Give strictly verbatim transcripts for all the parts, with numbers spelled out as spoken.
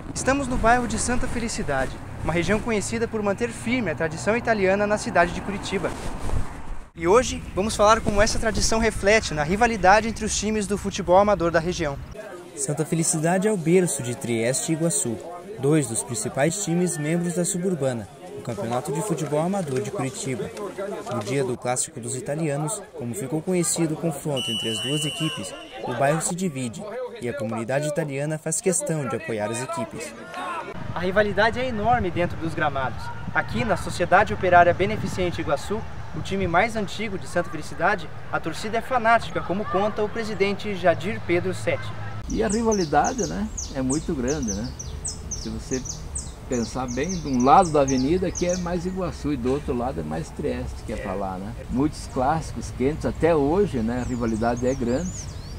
Estamos no bairro de Santa Felicidade, uma região conhecida por manter firme a tradição italiana na cidade de Curitiba. E hoje vamos falar como essa tradição reflete na rivalidade entre os times do futebol amador da região. Santa Felicidade é o berço de Trieste e Iguaçu, dois dos principais times membros da Suburbana, o Campeonato de Futebol Amador de Curitiba. No dia do Clássico dos Italianos, como ficou conhecido o confronto entre as duas equipes, o bairro se divide e a comunidade italiana faz questão de apoiar as equipes. A rivalidade é enorme dentro dos gramados. Aqui na Sociedade Operária Beneficente Iguaçu, o time mais antigo de Santa Felicidade, a torcida é fanática, como conta o presidente Jadir Pedro Sete. E a rivalidade, né, é muito grande, né? Se você pensar bem, de um lado da avenida que é mais Iguaçu e do outro lado é mais Trieste, que é para lá, né? Muitos clássicos quentes, até hoje, né, a rivalidade é grande.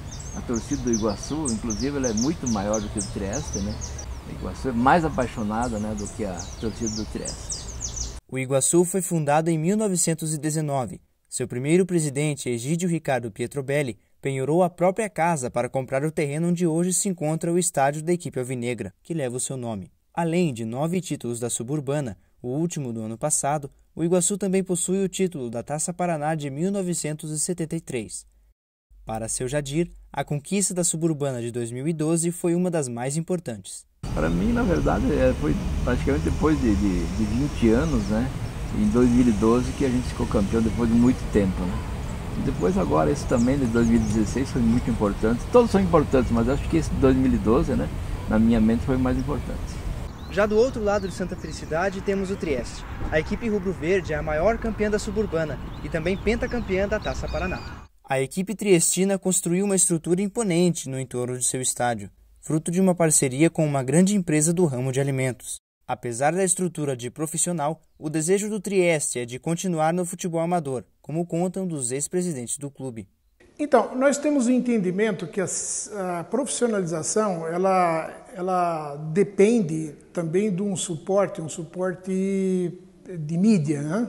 A torcida do Iguaçu, inclusive, ela é muito maior do que o Trieste, né? O Iguaçu é mais apaixonada, né, do que a torcida do Trieste. O Iguaçu foi fundado em mil novecentos e dezenove. Seu primeiro presidente, Egídio Ricardo Pietrobelli, penhorou a própria casa para comprar o terreno onde hoje se encontra o estádio da equipe alvinegra, que leva o seu nome. Além de nove títulos da Suburbana, o último do ano passado, o Iguaçu também possui o título da Taça Paraná de mil novecentos e setenta e três. Para seu Jadir, a conquista da Suburbana de dois mil e doze foi uma das mais importantes. Para mim, na verdade, foi praticamente depois de, de, de vinte anos, né? Em dois mil e doze, que a gente ficou campeão depois de muito tempo, né? E depois agora, esse também de dois mil e dezesseis foi muito importante. Todos são importantes, mas acho que esse de dois mil e doze, né? Na minha mente foi o mais importante. Já do outro lado de Santa Felicidade temos o Trieste. A equipe rubro-verde é a maior campeã da Suburbana e também pentacampeã da Taça Paraná. A equipe triestina construiu uma estrutura imponente no entorno de seu estádio, fruto de uma parceria com uma grande empresa do ramo de alimentos. Apesar da estrutura de profissional, o desejo do Trieste é de continuar no futebol amador, como contam dos ex-presidentes do clube. Então, nós temos o entendimento que a, a profissionalização, ela, ela depende também de um suporte, um suporte de mídia, né?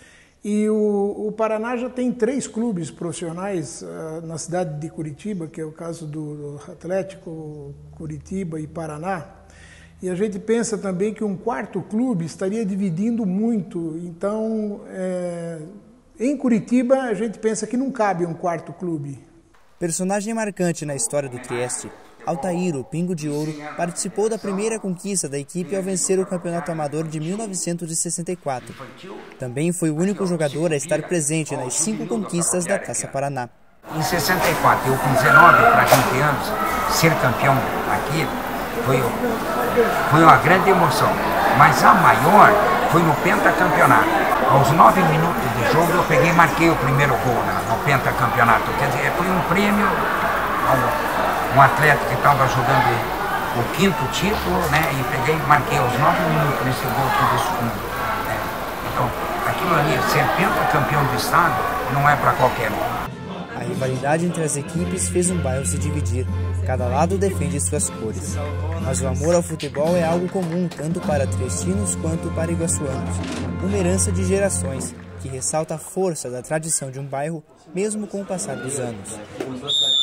E o, o Paraná já tem três clubes profissionais uh, na cidade de Curitiba, que é o caso do, do Atlético, Curitiba e Paraná. E a gente pensa também que um quarto clube estaria dividindo muito. Então, é, em Curitiba, a gente pensa que não cabe um quarto clube. Personagem marcante na história do Trieste, Altair, o Pingo de Ouro, participou da primeira conquista da equipe ao vencer o Campeonato Amador de mil novecentos e sessenta e quatro. Também foi o único jogador a estar presente nas cinco conquistas da Taça Paraná. Em sessenta e quatro, eu com dezenove para vinte anos, ser campeão aqui foi, foi uma grande emoção. Mas a maior foi no pentacampeonato. Aos nove minutos de jogo eu peguei e marquei o primeiro gol no pentacampeonato. Quer dizer, foi um prêmio ao um atleta que estava jogando o quinto título, né, e peguei e marquei aos nove minutos nesse gol tudo escuro. Né? Então, aquilo ali, ser pentacampeão do estado, não é para qualquer um. A rivalidade entre as equipes fez um bairro se dividir. Cada lado defende suas cores. Mas o amor ao futebol é algo comum tanto para triestinos quanto para iguaçuanos. Uma herança de gerações, que ressalta a força da tradição de um bairro, mesmo com o passar dos anos.